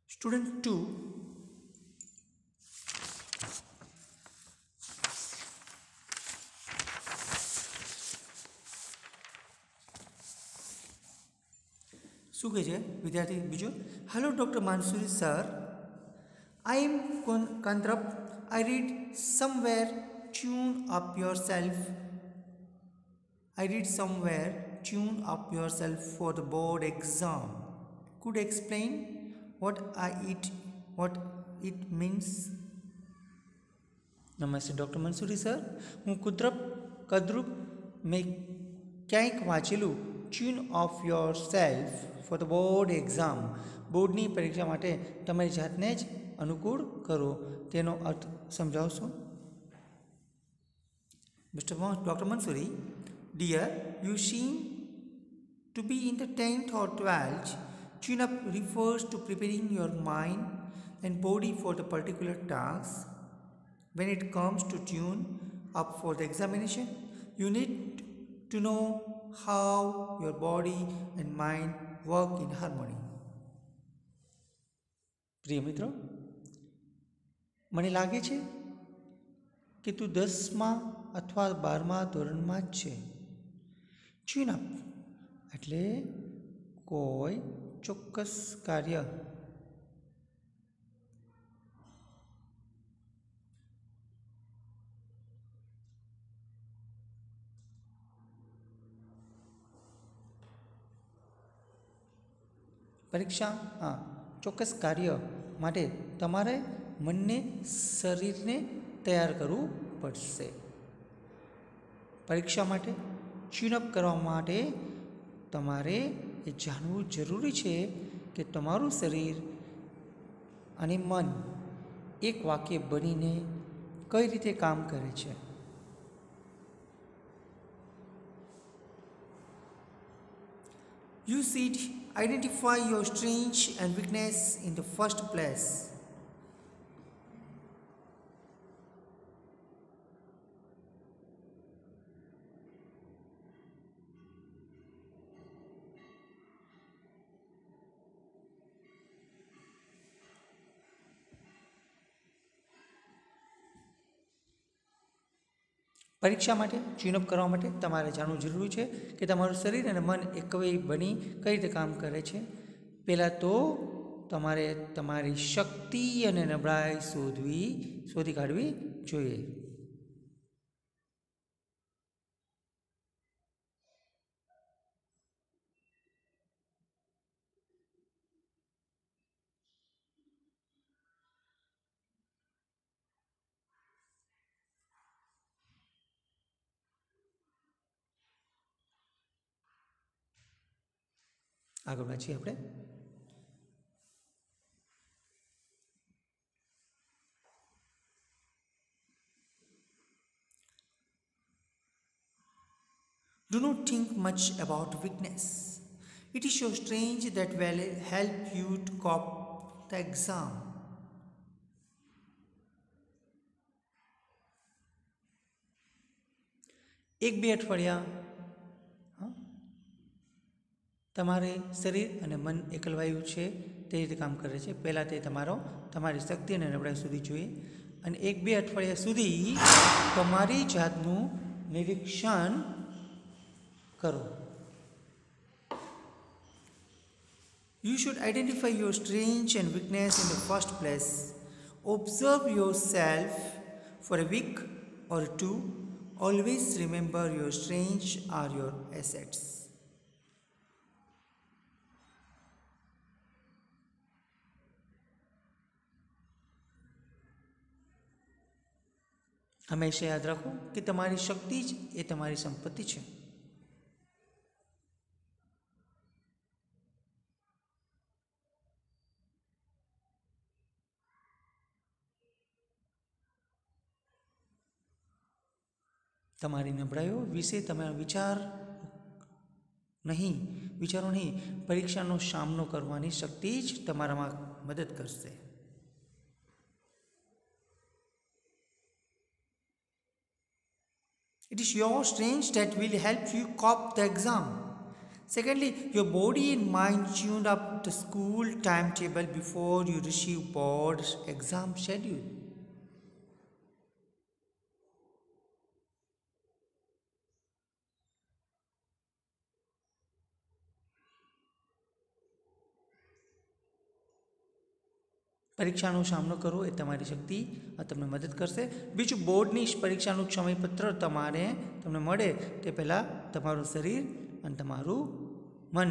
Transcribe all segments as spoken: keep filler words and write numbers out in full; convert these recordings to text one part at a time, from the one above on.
Student two, શું કહે છે વિદ્યાર્થી બીજો? Hello doctor Mansuri sir, I am Kandrap. I read somewhere tune up yourself. I read somewhere tune up yourself for the board exam. Could you explain what I eat, what it means? નમસ્તે doctor Mansuri sir, હું કુદરપ કદરૂપ મેં ક્યાંક વાંચેલું tune of your self for the board exam, બોર્ડની પરીક્ષા માટે તમારી જાતને જ અનુકૂળ કરો, તેનો અર્થ સમજાવશો? Mister doctor Mansuri, dear, you seem to be in the tenth or twelfth. Tune up refers to preparing your mind and body for the particular task. When it comes to tune up for the examination, you need to know how your body and mind work in harmony. પ્રિય મિત્રો, મને લાગે છે કે તું દસમા અથવા બારમા ધોરણમાં જ છે. ટ્યુન અપ એટલે કોઈ ચોક્કસ કાર્ય પરીક્ષા હા ચોક્કસ કાર્ય માટે તમારે મનને શરીરને તૈયાર કરવું પડશે. પરીક્ષા માટે ટ્યુનઅપ કરવા માટે તમારે એ જાણવું જરૂરી છે કે તમારું શરીર અને મન એક વાક્ય બનીને કઈ રીતે કામ કરે છે. You should identify your strengths and weakness in the first place. પરીક્ષા માટે ટ્યુનઅપ કરવા માટે તમારે જાણવું જરૂરી છે કે તમારું શરીર અને મન એકવી બની કઈ રીતે કામ કરે છે. પહેલાં તો તમારે તમારી શક્તિ અને નબળાઈ શોધવી શોધી કાઢવી જોઈએ. આગળ વાંચીએ આપણે. Do not think much about weakness. It is your strength that will help you to cope the exam. એક બે અઠવાડિયા તમારે શરીર અને મન એકલવાયું છે તે રીતે કામ કરે છે. પહેલાં તે તમારો તમારી શક્તિ અને નબળાઈ શોધવી જોઈએ અને એક બે અઠવાડિયા સુધી તમારી જાતનું નિરીક્ષણ કરો. You should identify your strengths and weakness in the first place. Observe yourself for a week or two. Always remember your strengths are your assets. હંમેશા યાદ રાખો કે તમારી શક્તિ જ એ તમારી સંપત્તિ છે. તમારી નબળાઈઓ વિશે તમે વિચાર નહીં વિચારો નહીં પરીક્ષાનો સામનો કરવાની શક્તિ જ તમારામાં મદદ કરશે. It is your strength that will help you cope the exam. Secondly, your body and mind tuned up the school timetable before you receive board exam schedule. પરીક્ષાનો સામનો કરવો એ તમારી શક્તિ તમને મદદ કરશે. બીજું, બોર્ડની પરીક્ષાનું સમયપત્ર તમારે તમને મળે તે પહેલાં તમારું શરીર અને તમારું મન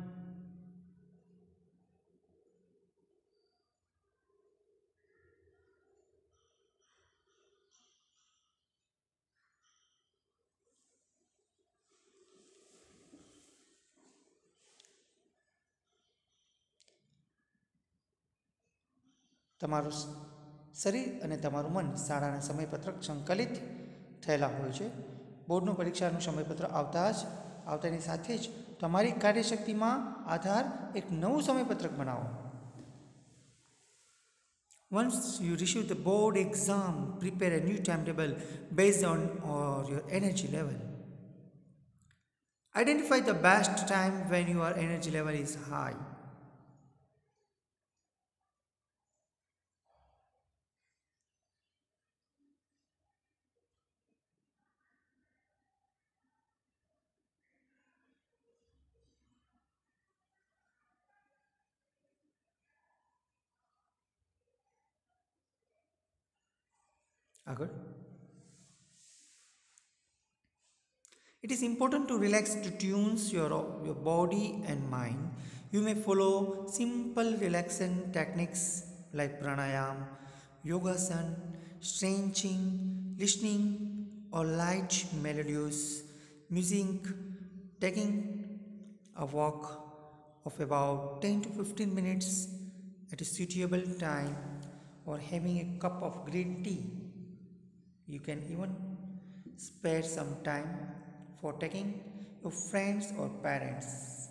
તમારું શરીર અને તમારું મન શાળાના સમયપત્રક સંકલિત થયેલા હોય છે. બોર્ડનું પરીક્ષાનું સમયપત્ર આવતા જ આવતાની સાથે જ તમારી કાર્યશક્તિમાં આધાર એક નવું સમયપત્રક બનાવો. Once you receive the board exam, prepare a new timetable based on or your energy level. Identify the best time when your energy level is high. આગળ, it is important to relax to tune your, your body and mind. You may follow simple relaxation techniques like pranayam, yogasan, stretching, listening or light melodious music, taking a walk of about ten to fifteen minutes at a suitable time, or having a cup of green tea. You can even spare some time for taking your friends or parents.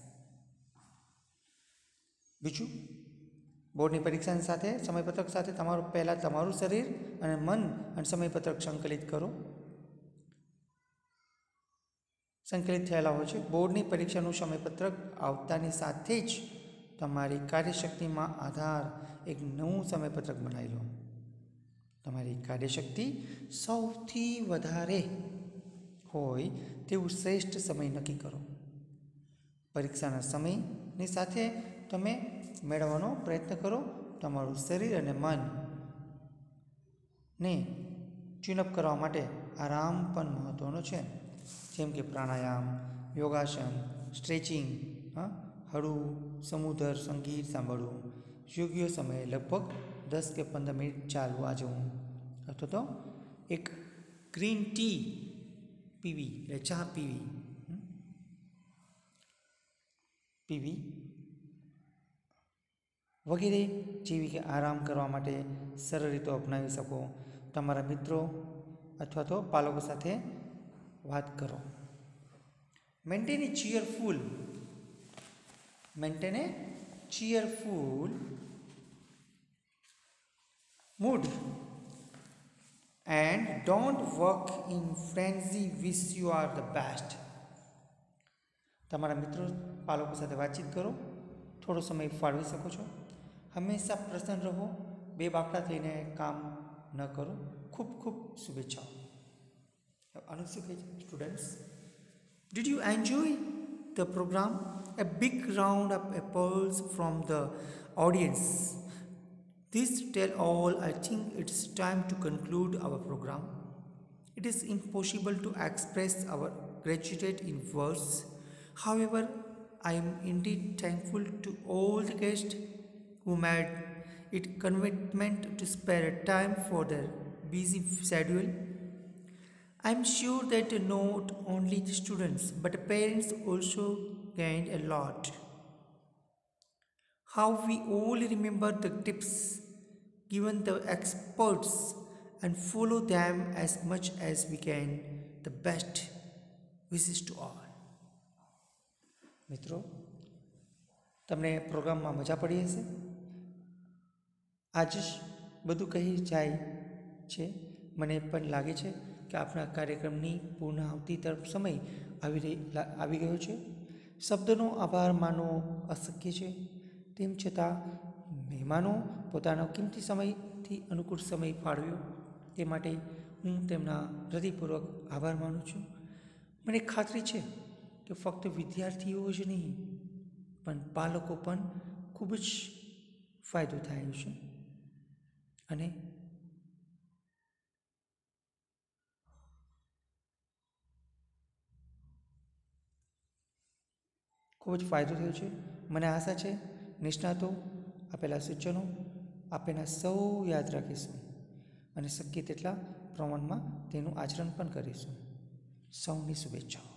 બીજું, બોર્ડની પરીક્ષાની સાથે સમયપત્રક સાથે તમારું પહેલાં તમારું શરીર અને મન અને સમયપત્રક સંકલિત કરો. સંકલિત થયેલા હોય છે. બોર્ડની પરીક્ષાનું સમયપત્રક આવતાની સાથે જ તમારી કાર્યશક્તિમાં આધાર એક નવું સમયપત્રક બનાવી લો. તમારી કાર્યશક્તિ સૌથી વધારે હોય તેવું શ્રેષ્ઠ સમય નક્કી કરો. પરીક્ષાના સમયની સાથે તમે મેળવવાનો પ્રયત્ન કરો. તમારું શરીર અને મનને ટ્યુનઅપ કરવા માટે આરામ પણ મહત્ત્વનો છે, જેમ કે પ્રાણાયામ, યોગાસન, સ્ટ્રેચિંગ, હળવું સમુદ્ર સંગીત સાંભળવું, યોગ્ય સમયે લગભગ દસ કે પંદર મિનિટ ચાલવા જવું, અથવા તો એક ગ્રીન ટી પીવી એટલે ચા પીવી પીવી વગેરે જેવી કે આરામ કરવા માટે સરળ રીતો અપનાવી શકો. તમારા મિત્રો અથવા તો પાલકો સાથે વાત કરો. Maintain a cheerful maintain a cheerful mood and don't work in frenzy wish you are the best. તમારા મિત્રો પાલકો સાથે વાતચીત કરો. થોડો સમય ફાળવી શકો છો. હંમેશા પ્રસન્ન રહો. બે બાકડા થઈને કામ ન કરો. ખૂબ ખૂબ શુભેચ્છાઓ. Students, did you enjoy the program? A big round of applause from the audience. This tell all, I think it's time to conclude our program. It is impossible to express our gratitude in words. However, I am indeed thankful to all the guests who made it commitment to spare time for their busy schedule. I am sure that not only the students but the parents also gained a lot. How we all remember the tips given the experts and follow them as much as we can. The best wishes to all. મિત્રો, તમને પ્રોગ્રામમાં મજા પડી હશે. આજ જ બધું કહી જાય છે. મને પણ લાગે છે કે આપણા કાર્યક્રમની પૂર્ણાહુતિ તરફ સમય આવી રહી આવી ગયો છે. શબ્દનો આભાર માનવો અશક્ય છે, તેમ છતાં મહેમાનો પોતાનો કિંમતી સમયથી અનુકૂળ સમય ફાળવ્યો તે માટે હું તેમના હૃદયપૂર્વક આભાર માનું છું. મને ખાતરી છે કે ફક્ત વિદ્યાર્થીઓ જ નહીં પણ પાલકો પણ ખૂબ જ ફાયદો થાય છે. અને ખૂબ જ ફાયદો થયો છે. મને આશા છે નિષ્ણાતો આપેલા સૂચનો આપેલા સૌ યાદ રાખીશું અને શક્ય તેટલા પ્રમાણમાં તેનું આચરણ પણ કરીશું. સૌની શુભેચ્છાઓ.